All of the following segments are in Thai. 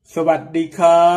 สวัสดีครับ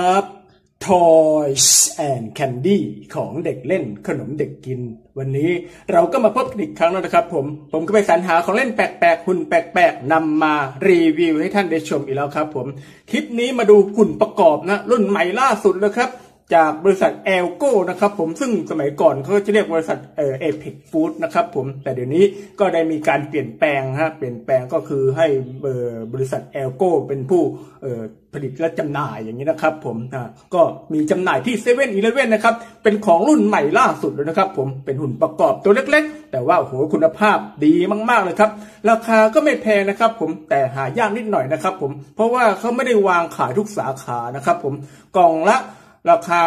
Toys and Candy ของเด็กเล่นขนมเด็กกินวันนี้เราก็มาพบกันอีกครั้งแล้วนะครับผมก็ไปสรรหาของเล่นแปลกๆหุ่นแปลกๆนำมารีวิวให้ท่านได้ชมอีกแล้วครับผมคลิปนี้มาดูหุ่นประกอบนะรุ่นใหม่ล่าสุดเลยครับจากบริษัทเอลโก้นะครับผมซึ่งสมัยก่อนเขาจะเรียกบริษัทเอพิกฟู้ดนะครับผมแต่เดี๋ยวนี้ก็ได้มีการเปลี่ยนแปลงเปลี่ยนแปลงก็คือให้บริษัทเอลโก้เป็นผู้ผลิตและจำหน่ายอย่างนี้นะครับผมก็มีจำหน่ายที่7-Elevenนะครับเป็นของรุ่นใหม่ล่าสุดเลยนะครับผมเป็นหุ่นประกอบตัวเล็กๆแต่ว่าโหคุณภาพดีมากๆเลยครับราคาก็ไม่แพงนะครับผมแต่หายากนิดหน่อยนะครับผมเพราะว่าเขาไม่ได้วางขายทุกสาขานะครับผมกล่องละราคา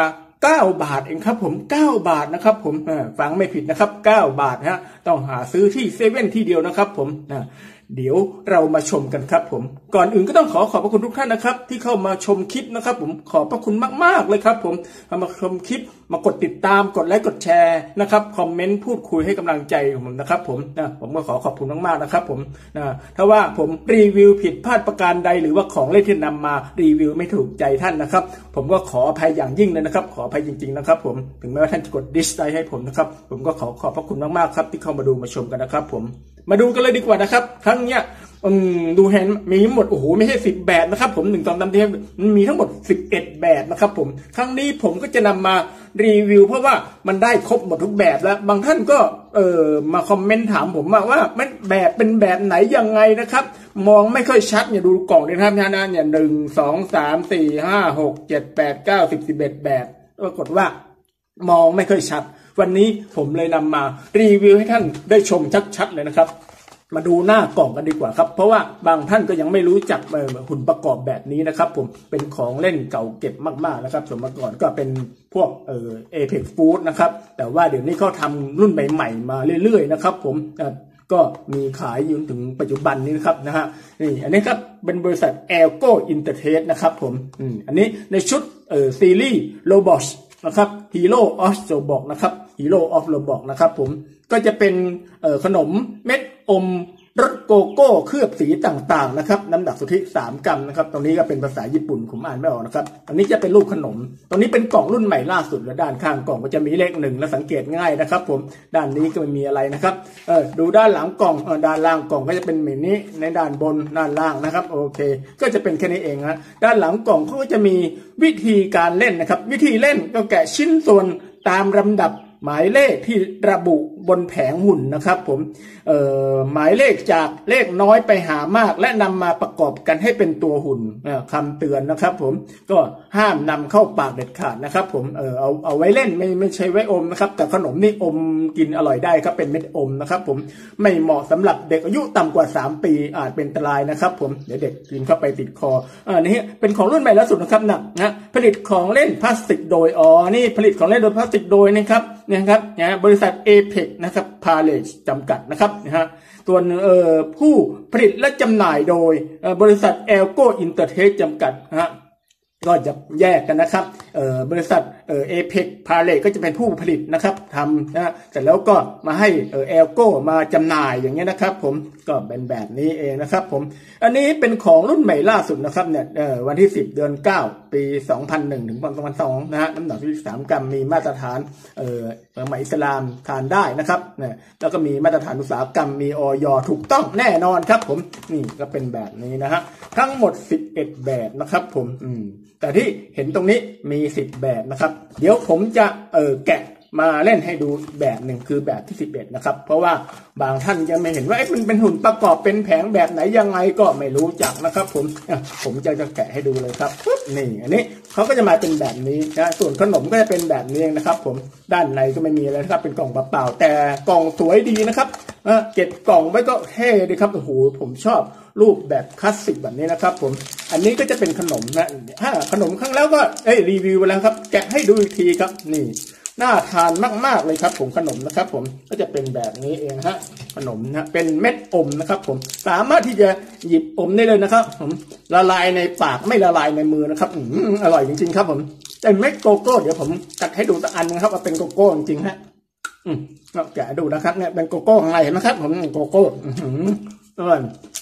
9 บาทเองครับผม9 บาทนะครับผมฟังไม่ผิดนะครับ9 บาทต้องหาซื้อที่เซเว่นที่เดียวนะครับผมเดี๋ยวเรามาชมกันครับผมก่อนอื่นก็ต้องขอบพระคุณทุกท่านนะครับที่เข้ามาชมคลิปนะครับผมขอบพระคุณมากๆเลยครับผมมาชมคลิปมากดติดตามกดไลค์กดแชร์นะครับคอมเมนต์พูดคุยให้กำลังใจผมนะครับผมผมก็ขอบคุณมากๆนะครับผมถ้าว่าผมรีวิวผิดพลาดประการใดหรือว่าของเล่นที่นำมารีวิวไม่ถูกใจท่านนะครับผมก็ขออภัยอย่างยิ่งเลยนะครับขออภัยจริงๆนะครับผมถึงแม้ว่าท่านจะกดดิสไลค์ให้ผมนะครับผมก็ขอบพระคุณมากๆครับที่เข้ามาดูมาชมกันนะครับผมมาดูกันเลยดีกว่านะครับครั้งเนี้ยดูเห็นมีทั้งหมดโอ้โหไม่ใช่10 แบบนะครับผม1 2 3 4มันมีทั้งหมด11 แบบนะครับผมครั้งนี้ผมก็จะนำมารีวิวเพราะว่ามันได้ครบหมดทุกแบบแล้วบางท่านก็มาคอมเมนต์ถามผมว่ามันแบบเป็นแบบไหนยังไงนะครับมองไม่ค่อยชัดเนี่ยดูกล่องเลยนะครับเนี่ย1 2 3 4 5 6 7 8 9 10 11 แบบปรากฏว่ามองไม่ค่อยชัดวันนี้ผมเลยนำมารีวิวให้ท่านได้ชมชัดๆเลยนะครับมาดูหน้ากล่องกันดีกว่าครับเพราะว่าบางท่านก็ยังไม่รู้จักหุ่นประกอบแบบนี้นะครับผมเป็นของเล่นเก่าเก็บมากๆนะครับสมัยก่อนก็เป็นพวกApex Food นะครับแต่ว่าเดี๋ยวนี้เขาทำรุ่นใหม่ๆมาเรื่อยๆนะครับผมก็มีขายอยู่ถึงปัจจุบันนี้นะครับนี่อันนี้ครับเป็นบริษัท Elgo Intertrade นะครับผมอันนี้ในชุดซีรีส์ Roblox นะครับ Hero of Roblox นะครับ Hero of Roblox นะครับผมก็จะเป็นขนมเม็ดอมรสโกโก้เคลือบสีต่างๆนะครับน้ำหนักสุทธิ3 กรัมนะครับตรงนี้ก็เป็นภาษาญี่ปุ่นผมอ่านไม่ออกนะครับอันนี้จะเป็นรูปขนมตรงนี้เป็นกล่องรุ่นใหม่ล่าสุดและด้านข้างกล่องก็จะมีเลข1และสังเกตง่ายนะครับผมด้านนี้ก็ไม่มีอะไรนะครับดูด้านหลังกล่องด้านล่างกล่องก็จะเป็นแบบนี้ในด้านบนด้านล่างนะครับโอเคก็จะเป็นแค่นี้เองนะด้านหลังกล่องเขาก็จะมีวิธีการเล่นนะครับวิธีเล่นก็แกะชิ้นส่วนตามลำดับหมายเลขที่ระบุบนแผงหุ่นนะครับผมหมายเลขจากเลขน้อยไปหามากและนำมาประกอบกันให้เป็นตัวหุ่นคำเตือนนะครับผมก็ห้ามนำเข้าปากเด็ดขาดนะครับผมเอาไว้เล่นไม่ใช่ไว้อมนะครับแต่ขนมนี่อมกินอร่อยได้ครับเป็นเม็ดอมนะครับผมไม่เหมาะสำหรับเด็กอายุต่ำกว่า3 ปีอาจเป็นอันตรายนะครับผมเดี๋ยวเด็กกินเข้าไปติดคอนี่เป็นของรุ่นใหม่ล่าสุดนะครับนะผลิตของเล่นพลาสติกโดยนี่ผลิตของเล่นโดยพลาสติกโดยนะครับบริษัท Apex นะครับ Palace จำกัดนะครับส่วนผู้ผลิตและจำหน่ายโดยบริษัท Elgo Intertrade จำกัดก็จะแยกกันนะครับบริษัทApex Palace ก็จะเป็นผู้ผลิตนะครับทำเสร็จแล้วก็มาให้Elgoมาจำหน่ายอย่างเงี้ยนะครับผมก็เป็นแบบนี้เองนะครับผมอันนี้เป็นของรุ่นใหม่ล่าสุดนะครับเนี่ยวันที่10 เดือน 9 ปี 2001 ถึง 2002น้ำหนักที่3 กรัมมีมาตรฐานหมายอิสลามทานได้นะครับแล้วก็มีมาตรฐานอุตสาหกรรมมีอย.ถูกต้องแน่นอนครับผมนี่ก็เป็นแบบนี้นะฮะทั้งหมด11 แบบนะครับผมแต่ที่เห็นตรงนี้มี10 แบบนะครับเดี๋ยวผมจะแกะมาเล่นให้ดูแบบหนึ่งคือแบบที่11นะครับเพราะว่าบางท่านยังไม่เห็นว่ามันเป็นหุ่นประกอบเป็นแผงแบบไหนยังไงก็ไม่รู้จักนะครับผมจะแกะให้ดูเลยครับนี่อันนี้เขาก็จะมาเป็นแบบนี้นะส่วนขนมก็จะเป็นแบบนี้นะครับผมด้านในก็ไม่มีอะไรนะครับเป็นกล่องเปล่าๆแต่กล่องสวยดีนะครับเก็บกล่องไว้ก็เท่ดีครับโอ้โหผมชอบรูปแบบคลาสสิกแบบนี้นะครับผมอันนี้ก็จะเป็นขนมนะขนมครั้งแล้วก็รีวิวไปแล้วครับแกะให้ดูอีกทีครับนี่น่าทานมากๆเลยครับผมขนมนะครับผมก็จะเป็นแบบนี้เองขนมนะเป็นเม็ดอมนะครับผมสามารถที่จะหยิบอมได้เลยนะครับผมละลายในปากไม่ละลายในมือนะครับอร่อยจริงๆครับผมเป็นเม็ดโกโก้เดี๋ยวผมกัดให้ดูสักอันนะครับว่าเป็นโกโก้จริงๆแกะดูนะครับเนี่ยเป็นโกโก้ข้างในเห็นไหมครับผมโกโก้อร่อย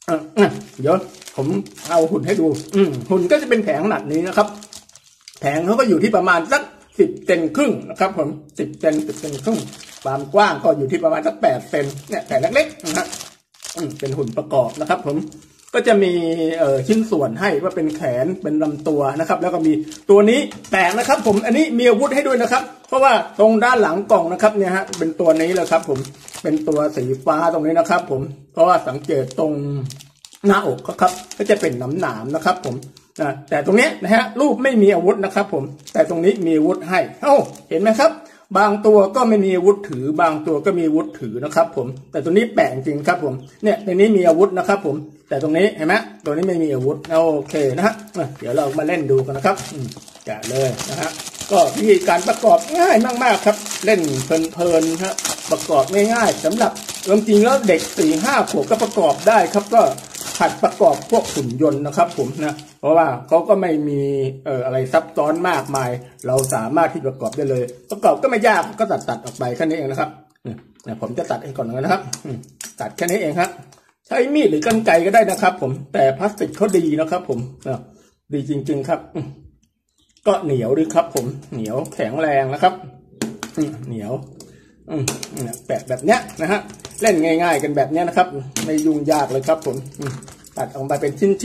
เดี๋ยวผมเอาหุ่นให้ดูหุ่นก็จะเป็นแผงขนาดนี้นะครับแผงเขาก็อยู่ที่ประมาณสัก10 เซนครึ่งนะครับผม10 เซนครึ่งความกว้างก็อยู่ที่ประมาณสัก8 เซนเนี่ยแผงเล็กๆนะฮะเป็นหุ่นประกอบนะครับผมก็จะมีชิ้นส่วนให้ว่าเป็นแขนเป็นลำตัวนะครับแล้วก็มีตัวนี้แปลกนะครับผมอันนี้มีอาวุธให้ด้วยนะครับเพราะว่าตรงด้านหลังกล่องนะครับเนี่ยฮะเป็นตัวนี้เลยครับผมเป็นตัวสีฟ้าตรงนี้นะครับผมเพราะว่าสังเกตตรงหน้าอกครับก็จะเป็นหนามนะครับผมแต่ตรงนี้นะฮะรูปไม่มีอาวุธนะครับผมแต่ตรงนี้มีอาวุธให้เห็นไหมครับบางตัวก็ไม่มีอาวุธถือบางตัวก็มีอาวุธถือนะครับผมแต่ตัวนี้แปลกจริงครับผมเนี่ยในนี้มีอาวุธนะครับผมแต่ตรงนี้เห็นไหมตัวนี้ไม่มีอาวุธโอเคนะฮะเดี๋ยวเรามาเล่นดูกันนะครับแกะเลยนะฮะก็วิธีการประกอบง่ายมากๆครับเล่นเพลินๆฮะประกอบง่ายๆสำหรับจริงๆแล้วเด็ก4-5 ขวบก็ประกอบได้ครับก็หัดประกอบพวกหุ่นยนต์นะครับผมนะเพราะว่าเขาก็ไม่มีอะไรซับซ้อนมากมายเราสามารถที่ประกอบได้เลยประกอบก็ไม่ยากก็ตัดออกไปแค่นี้เองนะครับผมจะตัดให้ก่อนนะครับตัดแค่นี้เองครับใช้มีดหรือกรรไกรก็ได้นะครับผมแต่พลาสติกเขาดีนะครับผมดีจริงๆครับก็เหนียวดีครับผมเหนียวแข็งแรงนะครับเหนียวแปะแบบเนี้ยนะฮะเล่นง่ายๆกันแบบเนี้ยนะครับไม่ยุ่งยากเลยครับผมตัดออกมาเป็นชิ้น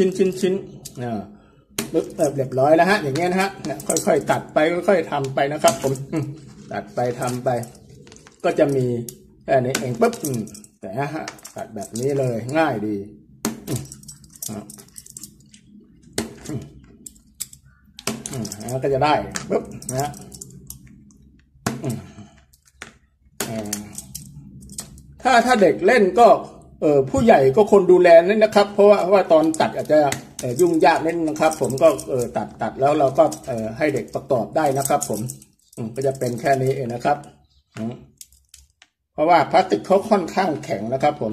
เรียบร้อยแล้วฮะอย่างเงี้ยนะฮะค่อยๆตัดไปค่อยๆทำไปนะครับผมตัดไปทำไปก็จะมีแค่นี้เองปุ๊บแต่ฮะตัดแบบนี้เลยง่ายดีแล้วก็จะได้ปุ๊บนะฮะถ้าเด็กเล่นก็ผู้ใหญ่ก็คนดูแลนั่นนะครับเพราะว่าตอนตัดอาจจะยุ่งยากนิดนะครับผมก็ตัดแล้วเราก็ให้เด็กประกอบได้นะครับผมก็จะเป็นแค่นี้เองนะครับเพราะว่าพลาสติกเขาค่อนข้างแข็งนะครับผม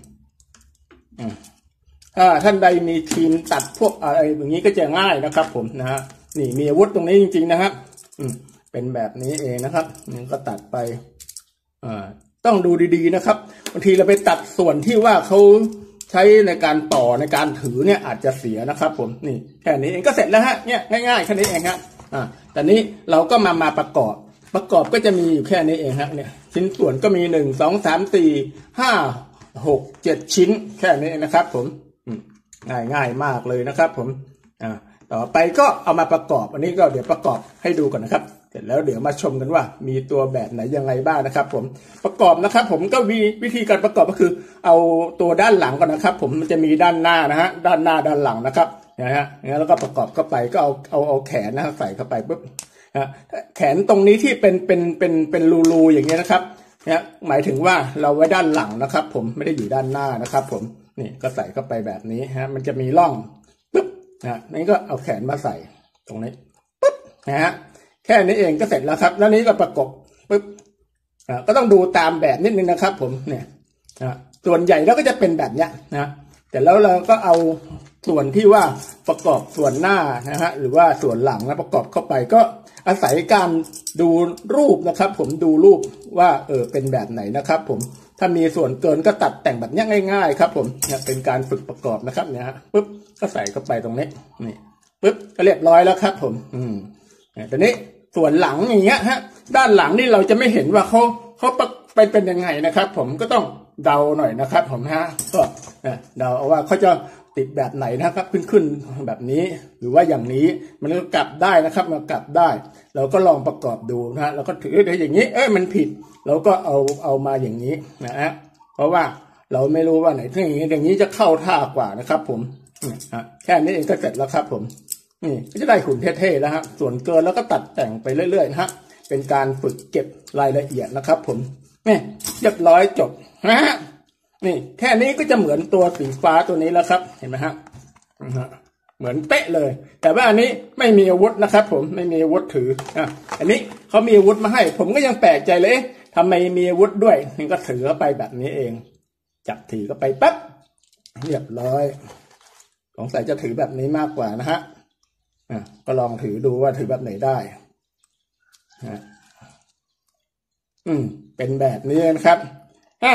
ถ้าท่านใดมีทีมตัดพวกอะไรอย่างนี้ก็จะง่ายนะครับผมนะฮะนี่มีอาวุธตรงนี้จริงๆนะครับเป็นแบบนี้เองนะครับก็ตัดไปต้องดูดีๆนะครับบางทีเราไปตัดส่วนที่ว่าเขาใช้ในการต่อในการถือเนี่ยอาจจะเสียนะครับผมนี่แค่นี้เองก็เสร็จแล้วฮะเนี่ยง่ายๆแค่นี้เองครับแต่นี้เราก็มาประกอบก็จะมีอยู่แค่นี้เองฮะเนี่ยชิ้นส่วนก็มี1 2 3 4 5 6 7 ชิ้นแค่นี้เองนะครับผมง่ายมากเลยนะครับผมต่อไปก็เอามาประกอบอันนี้ก็เดี๋ยวประกอบให้ดูก่อนนะครับเสร็จแล้วเดี๋ยวมาชมกันว่ามีตัวแบบไหนยังไงบ้างนะครับผมประกอบนะครับผมก็วิธีการประกอบก็คือเอาตัวด้านหลังก่อนนะครับผมมันจะมีด้านหน้านะฮะด้านหน้าด้านหลังนะครับนะฮะแล้วก็ประกอบเข้าไปก็เอาแขนนะใส่เข้าไปปุ๊บแขนตรงนี้ที่เป็นรูอย่างเงี้ยนะครับเนี่ยหมายถึงว่าเราไว้ด้านหลังนะครับผมไม่ได้อยู่ด้านหน้านะครับผมนี่ก็ใส่เข้าไปแบบนี้ฮะมันจะมีร่องปุ๊บนี่ก็เอาแขนมาใส่ตรงนี้ปุ๊บนะฮะแค่นี้เองก็เสร็จแล้วครับแล้วนี้ก็ประกบปุ๊บก็ต้องดูตามแบบนิดนึงนะครับผมเนี่ยส่วนใหญ่แล้วก็จะเป็นแบบเนี้ยนะแต่แล้วเราก็เอาส่วนที่ว่าประกอบส่วนหน้านะฮะหรือว่าส่วนหลังนะประกอบเข้าไปก็อาศัยการดูรูปนะครับผมดูรูปว่าเป็นแบบไหนนะครับผมถ้ามีส่วนเกินก็ตัดแต่งแบบนี้ง่ายๆครับผมเนี่ยเป็นการฝึกประกอบนะครับเนี่ยฮะปุ๊บก็ใส่เข้าไปตรงนี้นี่ปุ๊บก็เรียบร้อยแล้วครับผมตอนนี้ส่วนหลังอย่างเงี้ยฮะด้านหลังนี่เราจะไม่เห็นว่าเขาเป็นยังไงนะครับผมก็ต้องเดาหน่อยนะครับผมฮะก็เดาเอาว่าเขาจะติดแบบไหนนะครับขึ้นแบบนี้หรือว่าอย่างนี้มันก็กลับได้นะครับมันกลับได้เราก็ลองประกอบดูนะฮะเราก็ถือได้อย่างนี้มันผิดเราก็เอามาอย่างนี้นะฮะเพราะว่าเราไม่รู้ว่าไหนถ้าอย่างนี้จะเข้าท่ากว่านะครับผมแค่นี้เองก็เสร็จแล้วครับผมนี่ก็จะได้หุ่นเท่ๆแล้วฮะส่วนเกินแล้วก็ตัดแต่งไปเรื่อยๆนะฮะเป็นการฝึกเก็บรายละเอียดนะครับผมนี่เรียบร้อยจบนะฮะนี่แค่นี้ก็จะเหมือนตัวสีฟ้าตัวนี้แล้วครับเห็นไหมฮะเหมือนเป๊ะเลยแต่ว่าอันนี้ไม่มีอาวุธนะครับผมไม่มีอาวุธถืออันนี้เขามีอาวุธมาให้ผมก็ยังแปลกใจเลยทำไมมีอาวุธด้วยนี่ก็ถือเข้าไปแบบนี้เองจับถือเข้าไปปั๊บเรียบร้อยสงสัยจะถือแบบนี้มากกว่านะฮะก็ลองถือดูว่าถือแบบไหนได้เป็นแบบนี้นะครับ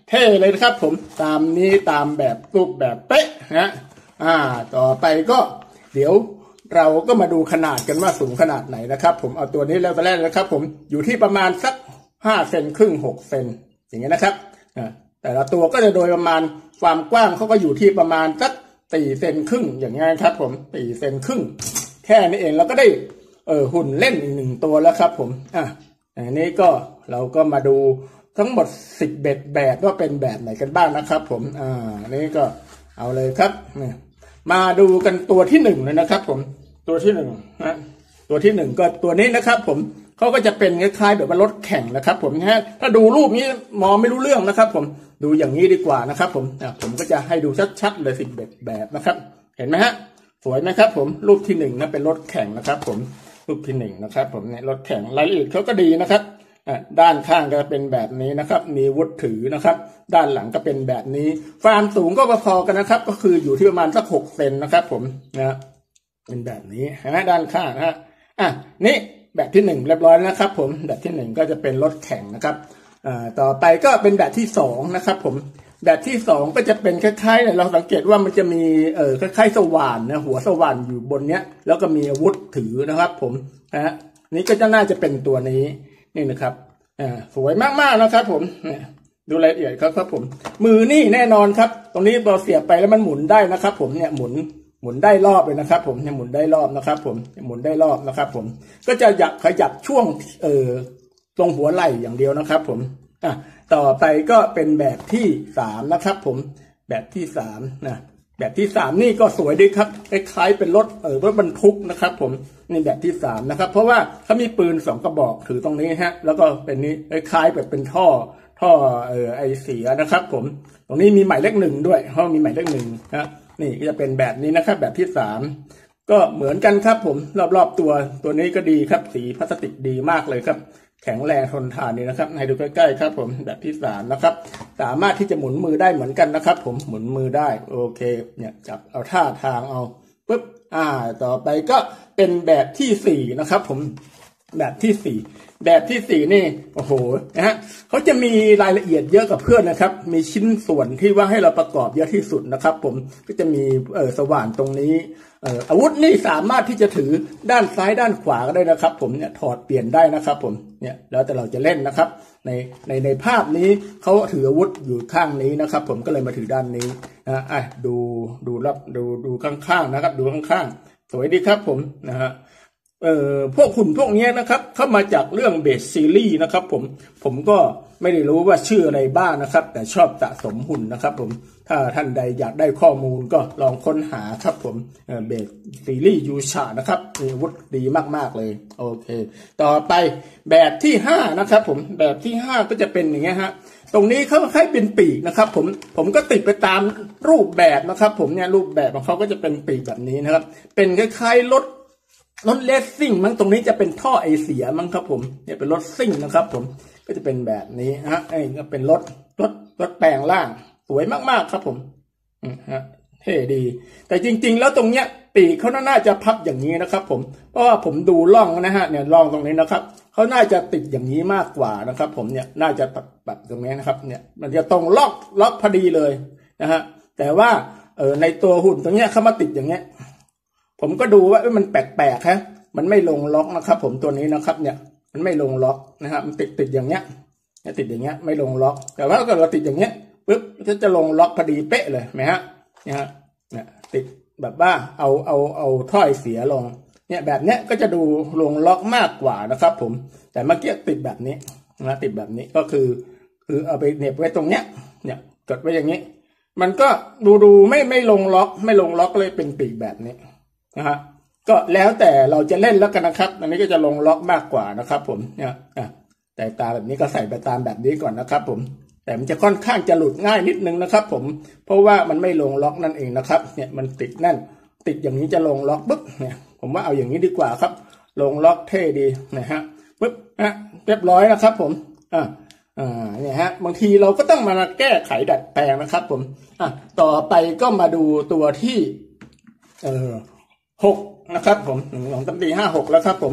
เท่เลยนะครับผมตามนี้ตามแบบรูปแบบเป๊ะนะต่อไปก็เดี๋ยวเราก็มาดูขนาดกันว่าสูงขนาดไหนนะครับผมเอาตัวนี้แล้วตอนแรกนะครับผมอยู่ที่ประมาณสัก5 เซนครึ่ง6 เซนอย่างเงี้ยนะครับแต่ละตัวก็จะโดยประมาณความกว้างเขาก็อยู่ที่ประมาณสัก4 เซนครึ่งอย่างเงี้ยครับผม4 เซนครึ่งแค่นี้เองเราก็ได้หุ่นเล่นอีก1 ตัวแล้วครับผมอันนี้ก็เราก็มาดูทั้งหมด10แบบว่าเป็นแบบไหนกันบ้างนะครับผมนี่ก็เอาเลยครับมาดูกันตัวที่1เลยนะครับผมตัวที่1นะตัวที่1ก็ตัวนี้นะครับผมเขาก็จะเป็นคล้ายๆแบบว่ารถแข่งนะครับผมนะถ้าดูรูปนี้มองไม่รู้เรื่องนะครับผมดูอย่างนี้ดีกว่านะครับผมผมก็จะให้ดูชัดๆเลย10แบบนะครับเห็นไหมฮะสวยไหมครับผมรูปที่1นะเป็นรถแข่งนะครับผมรูปที่1นะครับผมเนี่ยรถแข่งรายละเอียดเขาก็ดีนะครับด้านข้างก็เป็นแบบนี้นะครับมีวุธถือนะครับด้านหลังก็เป็นแบบนี้ความสูงก็พอๆกันนะครับก็คืออยู่ที่ประมาณสัก6 เซนนะครับผมนะเป็นแบบนี้นะด้านข้างนะนี่แบบที่1เรียบร้อยนะครับผมแบบที่1ก็จะเป็นรถแข่งนะครับต่อไปก็เป็นแบบที่2นะครับผมแบบที่2ก็จะเป็นคล้ายๆเราสังเกตว่ามันจะมีคล้ายๆสว่านนะหัวสว่านอยู่บนเนี้ยแล้วก็มีอาวุธถือนะครับผมนี่ก็จะน่าจะเป็นตัวนี้นี่นะครับสวยมากๆนะครับผมดูรายละเอียดครับผมมือนี่แน่นอนครับตรงนี้เราเสียบไปแล้วมันหมุนได้นะครับผมเนี่ยหมุนได้รอบเลยนะครับผมเนี่ยหมุนได้รอบนะครับผมหมุนได้รอบนะครับผมก็จะขยับช่วงตรงหัวไหล่อย่างเดียวนะครับผมต่อไปก็เป็นแบบที่3นะครับผมแบบที่3นะแบบที่3นี่ก็สวยดีครับคล้ายๆเป็นรถบรรทุกนะครับผมนี่แบบที่3นะครับเพราะว่าเขามีปืน2 กระบอกถือตรงนี้ฮะแล้วก็เป็นนี้คล้ายๆแบบเป็นท่อไอเสียนะครับผมตรงนี้มีหมายเลข1ด้วยเพราะมีหมายเลข1นะนี่ก็จะเป็นแบบนี้นะครับแบบที่3ก็เหมือนกันครับผมรอบๆตัวนี้ก็ดีครับสีพลาสติกดีมากเลยครับแข็งแรงทนทานนี่นะครับให้ดูใกล้ๆครับผมแบบที่3นะครับสามารถที่จะหมุนมือได้เหมือนกันนะครับผมหมุนมือได้โอเคเนี่ยจับเอาท่าทางเอาปุ๊บต่อไปก็เป็นแบบที่4นะครับผมแบบที่4แบบที่4นี่โอ้โหนะฮะเขาจะมีรายละเอียดเยอะกับเพื่อนนะครับมีชิ้นส่วนที่ว่าให้เราประกอบเยอะที่สุดนะครับผมก็จะมีสว่านตรงนี้อาวุธนี่สามารถที่จะถือด้านซ้ายด้านขวาก็ได้นะครับผมเนี่ยถอดเปลี่ยนได้นะครับผมเนี่ยแล้วแต่เราจะเล่นนะครับในภาพนี้เขาถืออาวุธอยู่ข้างนี้นะครับผมก็เลยมาถือด้านนี้ดูข้างๆนะครับดูข้างๆสวยดีครับผมนะฮะพวกหุ่นพวกนี้นะครับเข้ามาจากเรื่องเบสซีรีส์นะครับผมก็ไม่ได้รู้ว่าชื่ออะไรบ้างนะครับแต่ชอบสะสมหุ่นนะครับผมถ้าท่านใดอยากได้ข้อมูลก็ลองค้นหาครับผมเบสซีรีส์ยูชานะครับมีอาวุธดีมากๆเลยโอเคต่อไปแบบที่5นะครับผมแบบที่5ก็จะเป็นอย่างเงี้ยฮะตรงนี้เขาคล้ายเป็นปีกนะครับผมก็ติดไปตามรูปแบบนะครับผมเนี่ยรูปแบบของเขาก็จะเป็นปีกแบบนี้นะครับเป็นคล้ายๆรถเลสซิ่งมั้งตรงนี้จะเป็นท่อไอเสียมั้งครับผมเนี่ยเป็นรถซิ่งนะครับผมก็จะเป็นแบบนี้ฮะก็เป็นรถแปลงร่างสวยมากๆครับผมเท่ดีแต่จริงๆแล้วตรงเนี้ยปีกเขาน่าจะพับอย่างนี้นะครับผมเพราะว่าผมดูร่องนะฮะเนี่ยร่องตรงนี้นะครับเขาน่าจะติดอย่างนี้มากกว่านะครับผมเนี่ยน่าจะแบบตรงนี้นะครับเนี่ยมันจะตรงล็อกพอดีเลยนะฮะแต่ว่าในตัวหุ่นตรงเนี้ยเขามาติดอย่างเงี้ยผมก็ดูว่ามันแปลกๆฮะมันไม่ลงล็อกนะครับผมตัวนี้นะครับเนี่ยมันไม่ลงล็อกนะครับมันติดอย่างเงี้ยติดอย่างเงี้ยไม่ลงล็อกแต่ว่าถ้าเราติดอย่างเงี้ยปุ๊บจะลงล็อกพอดีเป๊ะเลยไหมฮะเนี่ยติดแบบว่าเอาถ้อยเสียลงเนี่ยแบบเนี้ยก็จะดูลงล็อกมากกว่านะครับผมแต่เมื่อกี้ติดแบบนี้นะติดแบบนี้ก็คือเอาไปเหน็บไว้ตรงเนี้ยเนี่ยกดไว้อย่างนี้มันก็ดูไม่ลงล็อกเลยเป็นปีกแบบนี้นะฮะก็แล้วแต่เราจะเล่นแล้วกันนะครับอันนี้ก็จะลงล็อกมากกว่านะครับผมเนี่ยแต่ตาแบบนี้ก็ใส่ไปตามแบบนี้ก่อนนะครับผมแต่มันจะค่อนข้างจะหลุดง่ายนิดนึงนะครับผมเพราะว่ามันไม่ลงล็อกนั่นเองนะครับเนี่ยมันติดแน่นติดอย่างนี้จะลงล็อกปุ๊บเนี่ยผมว่าเอาอย่างนี้ดีกว่าครับลงล็อกเท่ดีนะฮะปุ๊บเรียบร้อยนะครับผมเนี่ยฮะบางทีเราก็ต้องมาแก้ไขดัดแปลงนะครับผมต่อไปก็มาดูตัวที่6นะครับผม1 2 3 4 5 6แล้วครับผม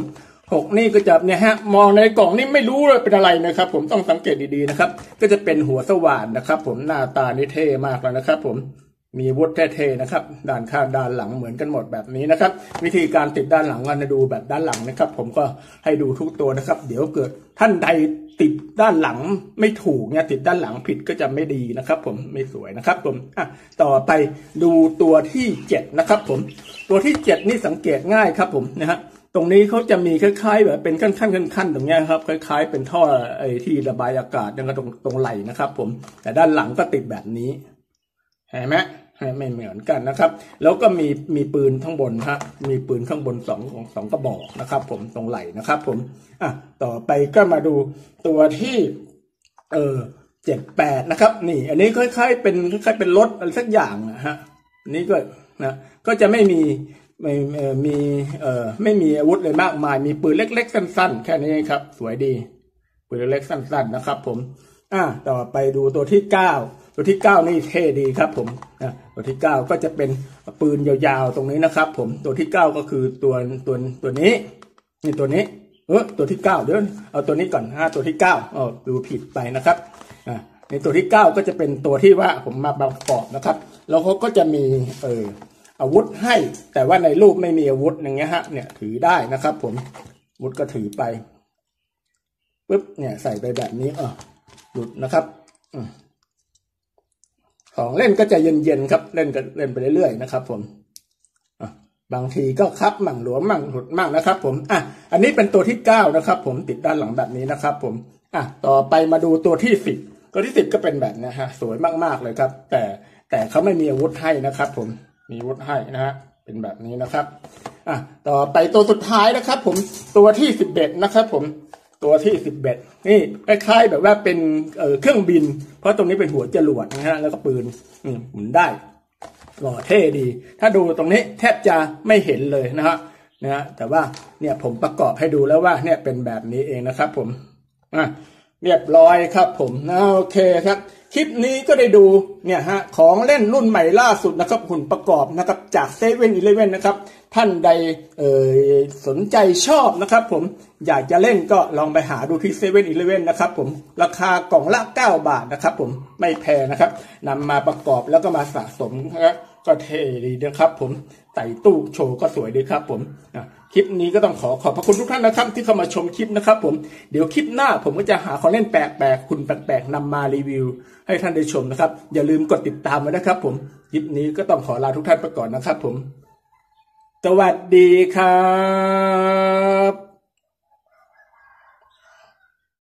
6นี่ก็จะเนี่ยฮะมองในกล่องนี่ไม่รู้เลยเป็นอะไรนะครับผมต้องสังเกตดีๆนะครับก็จะเป็นหัวสว่านนะครับผมหน้าตานี่เท่มากแล้วนะครับผมมีวุฒิเท่ๆนะครับด้านข้างด้านหลังเหมือนกันหมดแบบนี้นะครับวิธีการติดด้านหลังกันดูแบบด้านหลังนะครับผมก็ให้ดูทุกตัวนะครับเดี๋ยวเกิดท่านใดติดด้านหลังไม่ถูกเนี่ยติดด้านหลังผิดก็จะไม่ดีนะครับผมไม่สวยนะครับผมต่อไปดูตัวที่7นะครับผมตัวที่7นี่สังเกตง่ายครับผมนะฮะตรงนี้เขาจะมีคล้ายๆแบบเป็นขั้นตรงนี้ครับคล้ายๆเป็นท่อไอ้ที่ระบายอากาศนะครับตรงไหล่นะครับผมแต่ด้านหลังก็ติดแบบนี้เห็นไหมไม่เหมือนกันนะครับแล้วก็มีปืนข้างบนฮะมีปืนข้างบนสองกระบอกนะครับผมตรงไหล่นะครับผมต่อไปก็มาดูตัวที่78นะครับนี่อันนี้คล้ายๆเป็นรถอะไรสักอย่างนะฮะนี่ก็นะก็จะไม่มีไม่มีอาวุธเลยมากมายมีปืนเล็กๆสั้นๆแค่นี้ครับสวยดีปืนเล็กๆสั้นๆนะครับผมต่อไปดูตัวที่9ตัวที่9นี่เท่ดีครับผมตัวที่9ก็จะเป็นปืนยาวๆตรงนี้นะครับผมตัวที่9ก็คือตัวนี้นี่ตัวนี้ตัวที่9เดี๋ยวเอาตัวนี้ก่อนตัวที่9ดูผิดไปนะครับในตัวที่9ก็จะเป็นตัวที่ว่าผมมาประกอบนะครับแล้วเขาก็จะมีอาวุธให้แต่ว่าในรูปไม่มีอาวุธอย่างเงี้ยฮะเนี่ยถือได้นะครับผมอาวุธก็ถือไปปึ๊บเนี่ยใส่ไปแบบนี้หลุดนะครับของเล่นก็จะเย็นๆครับเล่นไปเรื่อยๆนะครับผมบางทีก็คับมั่งหลวมมั่งหลุดมั่งนะครับผมอันนี้เป็นตัวที่9นะครับผมติดด้านหลังแบบนี้นะครับผมต่อไปมาดูตัวที่10ตัวที่10ก็เป็นแบบนี้ฮะสวยมากๆเลยครับแต่เขาไม่มีอาวุธให้นะครับผมมีอาวุธให้นะฮะเป็นแบบนี้นะครับต่อไปตัวสุดท้ายนะครับผมตัวที่11นะครับผมตัวที่11นี่คล้ายๆแบบว่าเป็นเครื่องบินเพราะตรงนี้เป็นหัวจรวดนะฮะแล้วก็ปืนหมุนได้หล่อเท่ดีถ้าดูตรงนี้แทบจะไม่เห็นเลยนะฮะแต่ว่าเนี่ยผมประกอบให้ดูแล้วว่าเนี่ยเป็นแบบนี้เองนะครับผมเรียบร้อยครับผมโอเคครับคลิปนี้ก็ได้ดูเนี่ยฮะของเล่นรุ่นใหม่ล่าสุดนะครับหุ่นประกอบนะครับจาก7-Elevenนะครับท่านใดสนใจชอบนะครับผมอยากจะเล่นก็ลองไปหาดูที่7-Elevenนะครับผมราคากล่องละ9 บาทนะครับผมไม่แพงนะครับนำมาประกอบแล้วก็มาสะสมนะครับก็เท่ดีนะครับผมใส่ตู้โชว์ก็สวยดีครับผมคลิปนี้ก็ต้องขอบพระคุณทุกท่านนะครับที่เข้ามาชมคลิปนะครับผมเดี๋ยวคลิปหน้าผมก็จะหาของเล่นแปลกๆคุณแปลกๆนำมารีวิวให้ท่านได้ชมนะครับอย่าลืมกดติดตามไว้นะครับผมคลิปนี้ก็ต้องขอลาทุกท่านไปก่อนนะครับผมสวัสดีครับ